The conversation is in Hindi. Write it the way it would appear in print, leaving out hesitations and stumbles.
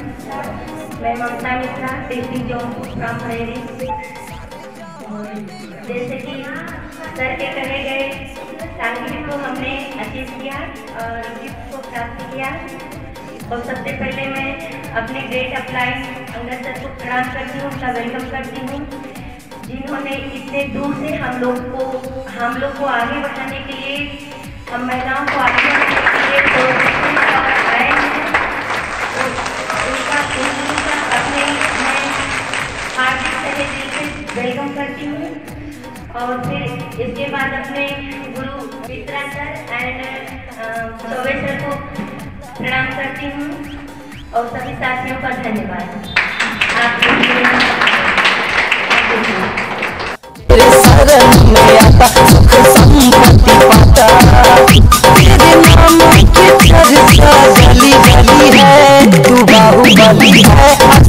मैं ममता मिश्रा, डिस्ट्रिक्ट जौनपुर फ्रॉम बरेली। जैसे कि सर के कहे गए टारगेट को हमने अचीव किया और गिफ्ट को प्राप्त किया। और सबसे पहले मैं अपने ग्रेट अपलाइन अंगद सर को प्रणाम करती हूँ, उनका वेलकम करती हूँ, जिन्होंने इतने दूर से हम लोग को आगे बढ़ाने के लिए, हम महिलाओं को आगे बढ़ाने के लिए तो आए हैं। उनका अपने मैं हार्दिक तहे दिल से वेलकम करती हूँ। और फिर इसके बाद अपने गुरु Mitra sir and Choubey sir को प्रणाम करती हूँ और सभी साथियों का धन्यवाद। तेरे नाम की चर्चा गली गली है, तू बाहुबली है।